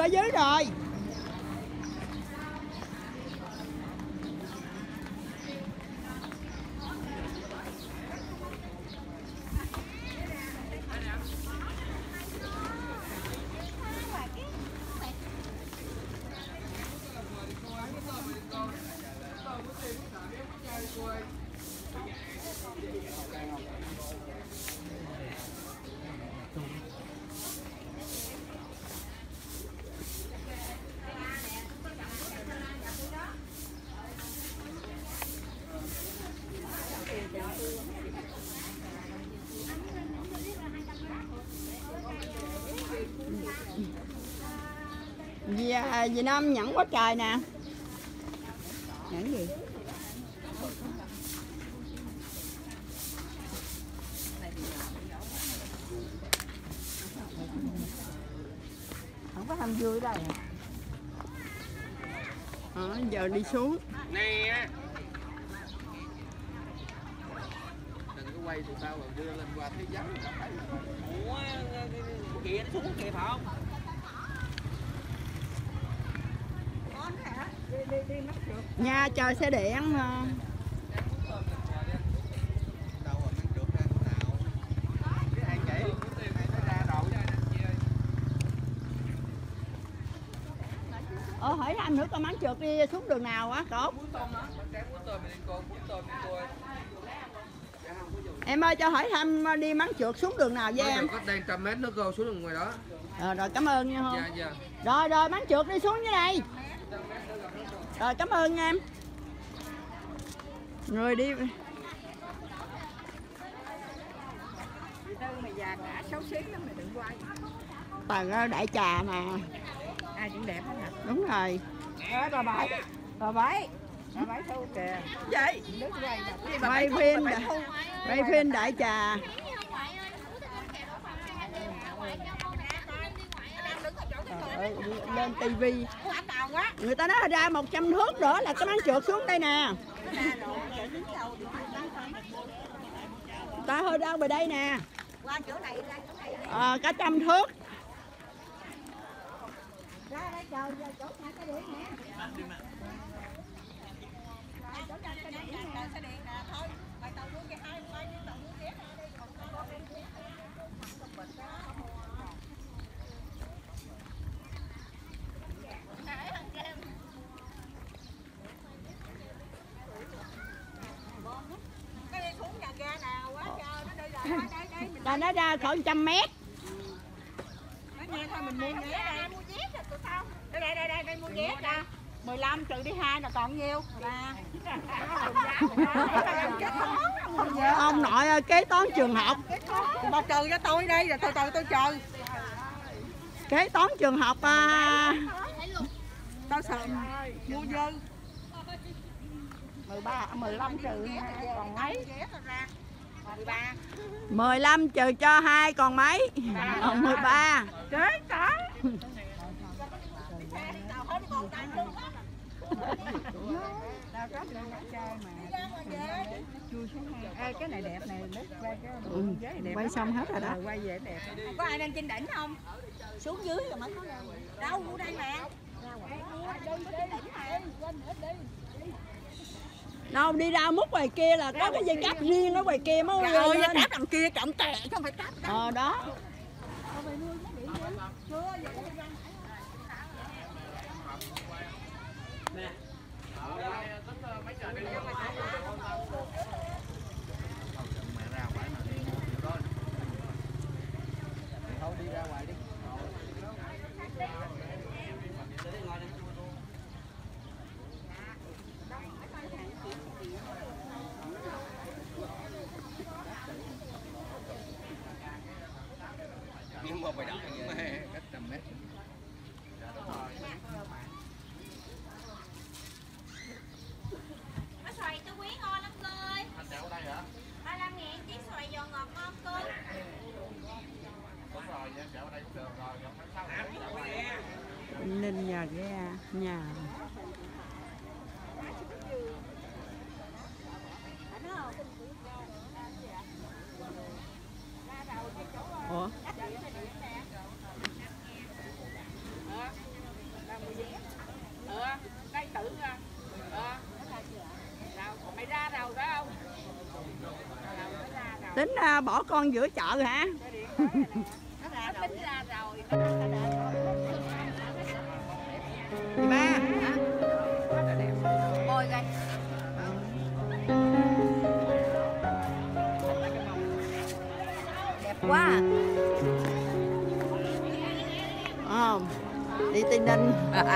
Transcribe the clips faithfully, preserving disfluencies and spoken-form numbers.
dưới rồi. Vì, vì Nam nhẫn quá trời nè. Nhẫn gì? Không có ham vui ở đây à? Ờ, giờ đi xuống. Nè. Đừng có quay tụi tao rồi đưa lên qua thế giới. Ủa, kìa nó xuống kìa phải không? Nha chờ xe điện. Ờ hỏi anh nữa con máng trượt đi xuống đường nào á cậu? Em ơi cho hỏi thăm đi máng trượt xuống đường nào với em? Cách đây trăm mét nữa cô, xuống đường ngoài đó. Ờ, rồi cảm ơn nha. Dạ, dạ. Rồi rồi máng trượt đi xuống dưới đây. Rồi cảm ơn em. Rồi đi. Mày già cả xấu xí lắm mày đừng quay. Tầng đại trà nè. Ai cũng đẹp hết hả? Đúng rồi. Ê bà bảy. Bà bảy. Bà bảy thu kìa. Vậy. Nước quay bà. Quay phim đại, quay phim đại trà. Trời, lên tivi người ta nói ra một trăm thước nữa là cái máng trượt xuống đây nè. Ta hơi đâu về đây nè. À, cả trăm thước. Ta nói ra khoảng trăm mét. Nói nghe thôi mình mua vé đây. Mua vé cho tụi tao. Đây đây đây đây mua vé nè. mười lăm trừ đi hai là còn nhiêu? Ba. Ông nội ơi, kế toán trường học. Bà trừ cho tôi đi rồi từ từ tôi trừ. Kế toán trường học à. Tao sợ mua dư. mười ba, mười lăm trừ còn mấy? mười ba. mười lăm trừ cho hai còn mấy? Còn mười ba. Kế toán. Ê, cái này đẹp này, quay cái ừ, đẹp. Quay xong hết rồi đó. Rồi, quay về đẹp. Có ai lên trên đỉnh không? Xuống dưới rồi mới có lên. Đâu, mua đây mà. Đâu đi ra mút ngoài kia là có cái dây cáp riêng ở ngoài kia mới lên. Ơi, dây cáp đằng kia trọng tè chứ không phải cáp. Ờ đó. Nè. Đi ra ngoài đi. Nhưng mà phải đợi cách trăm mét. Nó xoài tôi quý ngon lắm cô ơi. Anh đeo ở đây hả? ba mươi lăm ngàn chiếc xoài giòn ngọt ngon cô. Đúng rồi, đeo ở đây cũng được rồi. Ninh nhà ghe nhà. Ủa? Tính à, bỏ con giữa chợ hả? Tính ra rồi. Chị ba. Bôi coi. Đẹp quá à. Không, đi Tây Ninh.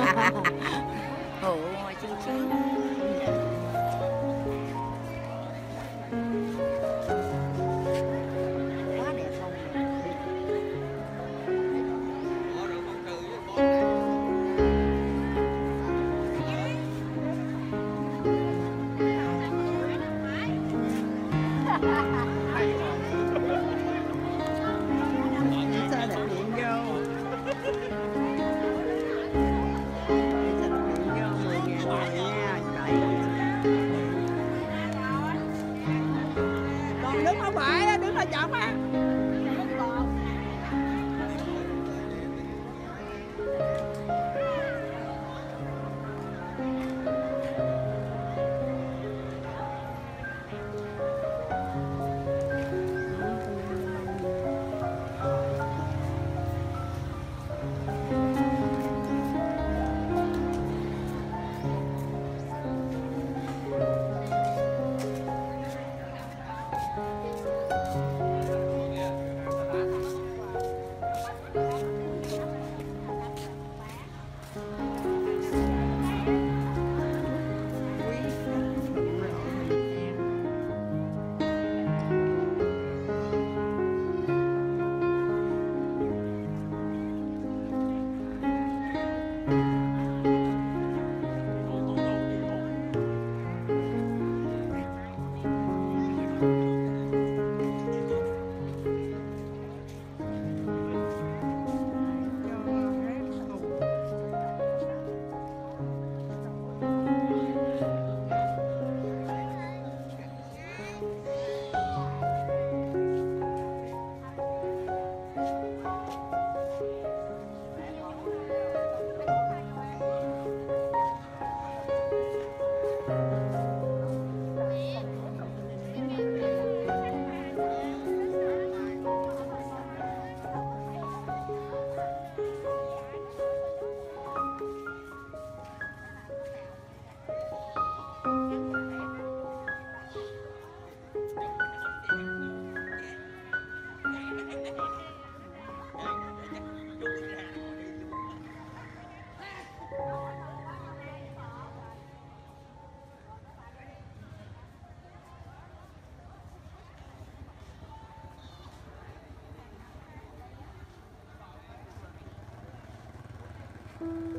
Ồ, chú chú. Quá đẹp không? Bỏ rồi con trừ với con này. Sao đặt điện vô? Sao đặt điện vô mười ngàn rồi nha. Trời. Còn đứng không phải, đứng là chọn á. Thank you.